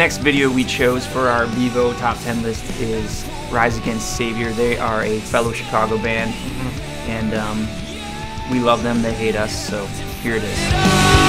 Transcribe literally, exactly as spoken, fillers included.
next video we chose for our Bevo top ten list is Rise Against Savior. They are a fellow Chicago band, mm-hmm. and um, we love them, they hate us, so here it is.